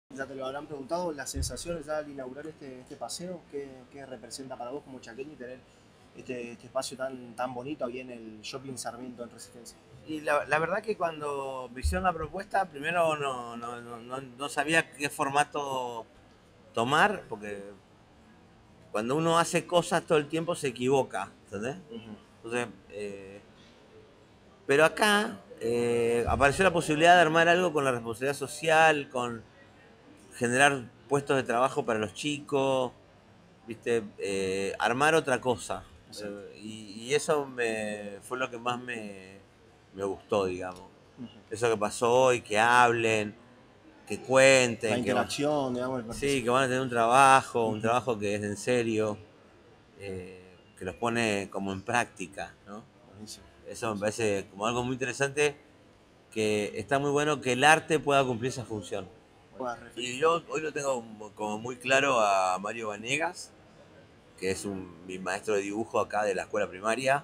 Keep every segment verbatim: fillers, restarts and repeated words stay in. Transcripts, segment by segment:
Ya te lo habrán preguntado, las sensaciones ya al inaugurar este, este paseo, ¿qué, qué representa para vos como chaqueño tener este, este espacio tan, tan bonito ahí en el Shopping Sarmiento en Resistencia? Y la, la verdad que cuando me hicieron la propuesta, primero no, no, no, no, no sabía qué formato tomar, porque cuando uno hace cosas todo el tiempo se equivoca, ¿entendés? Ujú. Entonces, eh, pero acá eh, apareció la posibilidad de armar algo con la responsabilidad social, con generar puestos de trabajo para los chicos, ¿viste? Eh, armar otra cosa. Exacto. Eh, y, y eso me, fue lo que más me, me gustó, digamos. Ujú. Eso que pasó hoy, que hablen, que La cuenten, que, va- interacción, digamos, el sí, que participar. van a tener un trabajo, un Ujú. trabajo que es en serio, eh, que los pone como en práctica, ¿no? Buenísimo. Eso me parece como algo muy interesante, que está muy bueno que el arte pueda cumplir esa función. Buena referencia. Y yo hoy lo tengo como muy claro a Mario Vanegas, que es un, mi maestro de dibujo acá de la escuela primaria,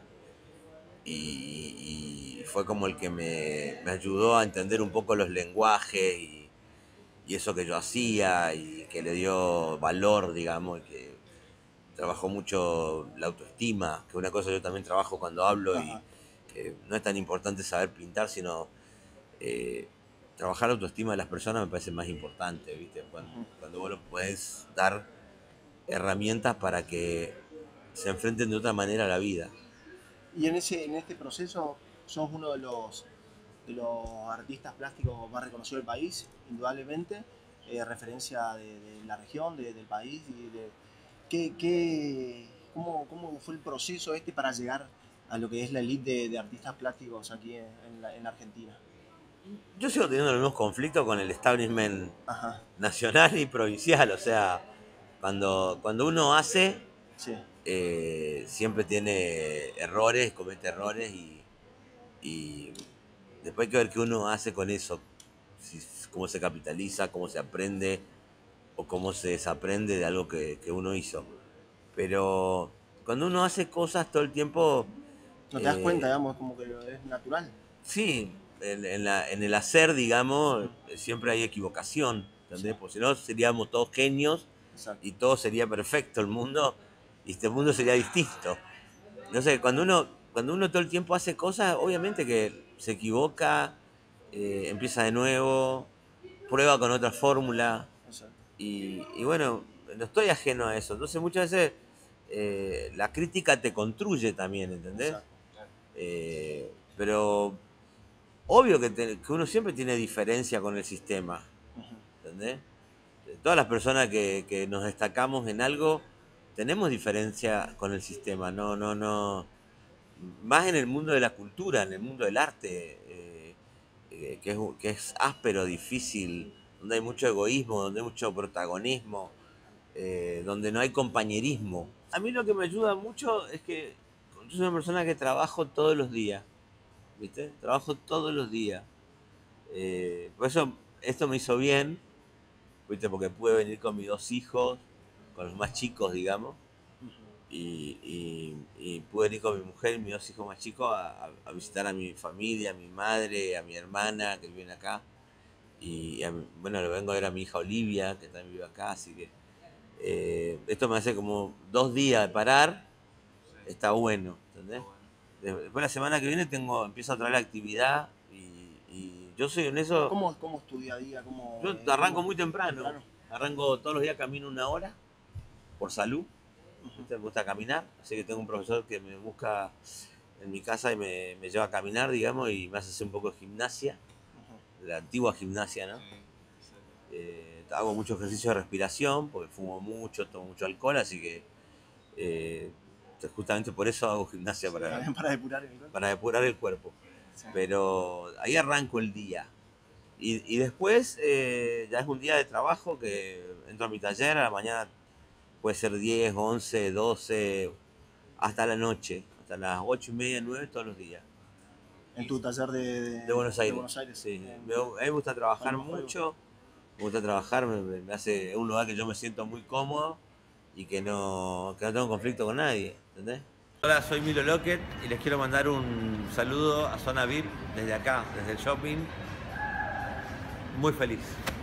y, y fue como el que me, me ayudó a entender un poco los lenguajes y, y eso que yo hacía, y que le dio valor, digamos, y que trabajó mucho la autoestima, que una cosa yo también trabajo cuando hablo, y Ajá. que no es tan importante saber pintar, sino eh, trabajar la autoestima de las personas me parece más importante, ¿viste? Cuando, Ujú. cuando vos lo podés dar herramientas para que se enfrenten de otra manera a la vida. Y en, ese, en este proceso sos uno de los, de los artistas plásticos más reconocidos del país, indudablemente, eh, referencia de, de la región, de- del país. Y de, ¿qué, qué- cómo, cómo fue el proceso este para llegar a lo que es la elite de, de artistas plásticos aquí en, en la, en Argentina? Yo sigo teniendo los mismos conflictos con el establishment Ajá, nacional y provincial, o sea, cuando, cuando uno hace, sí, eh, siempre tiene errores, comete errores, y, y después hay que ver qué uno hace con eso, si, cómo se capitaliza, cómo se aprende o cómo se desaprende de algo que, que uno hizo. Pero cuando uno hace cosas todo el tiempo, no te das cuenta, eh, digamos, como que es natural. sí, en, en la- en el hacer, digamos, Ujú. siempre hay equivocación, Sí, ¿entendés? Porque si no seríamos todos genios exacto. y todo sería perfecto el mundo, y este mundo sería distinto. No sé, cuando uno, cuando uno todo el tiempo hace cosas, obviamente que se equivoca, eh, empieza de nuevo, prueba con otra fórmula, Exacto. y, y bueno, no estoy ajeno a eso. Entonces muchas veces eh, la crítica te construye también, ¿entendés? Exacto. Claro. Eh, pero obvio que, te- que uno siempre tiene diferencia con el sistema, Ujú. ¿entendés? Todas las personas que, que nos destacamos en algo tenemos diferencia con el sistema, no, no, no. Más en el mundo de la cultura, en el mundo del arte, eh, eh, que, es, que es áspero, difícil, donde hay mucho egoísmo, donde hay mucho protagonismo, eh, donde no hay compañerismo. A mí lo que me ayuda mucho es que yo soy una persona que trabajo todos los días, ¿viste? Trabajo todos los días. Eh, por eso esto me hizo bien, ¿viste? Porque pude venir con mis dos hijos, con los más chicos, digamos, Ujú. y, y- y pude venir con mi mujer y mis dos hijos más chicos a, a- a visitar a mi familia, a mi madre, a mi hermana que viven acá. Y a mi- bueno, le vengo a ver a mi hija Olivia, que también vive acá, así que eh, esto me hace como dos días de parar, está bueno, ¿entendés? Después la semana que viene tengo, empiezo a traer la actividad, y, y yo soy en eso, ¿Cómo, cómo es tu día a día? ¿Cómo, yo eh, arranco cómo muy temprano, temprano? arranco todos los días, camino una hora por salud, Ujú. ¿viste? Me gusta caminar, así que tengo un profesor que me busca en mi casa y me, me lleva a caminar, digamos, y me hace hacer un poco de gimnasia, Ujú. la antigua gimnasia, ¿no? Eh, hago mucho ejercicio de respiración, porque fumo mucho, tomo mucho alcohol, así que eh, justamente por eso hago gimnasia, para, También para depurar el cuerpo. para depurar el cuerpo. Sí. Pero ahí arranco el día. Y, y después eh, ya es un día de trabajo, que entro a mi taller, a la mañana puede ser diez, once, doce, hasta la noche, hasta las ocho y media, nueve todos los días. En tu taller de, De de, Buenos de Aires, Buenos Aires, sí. en Me- a mí me gusta trabajar Palma Fuego. mucho, me gusta trabajar, me, me hace, es un lugar que yo me siento muy cómodo, y que no, que no tengo conflicto con nadie, ¿entendés? Hola, soy Milo Lockett y les quiero mandar un saludo a Zona V I P desde acá, desde el shopping. Muy feliz.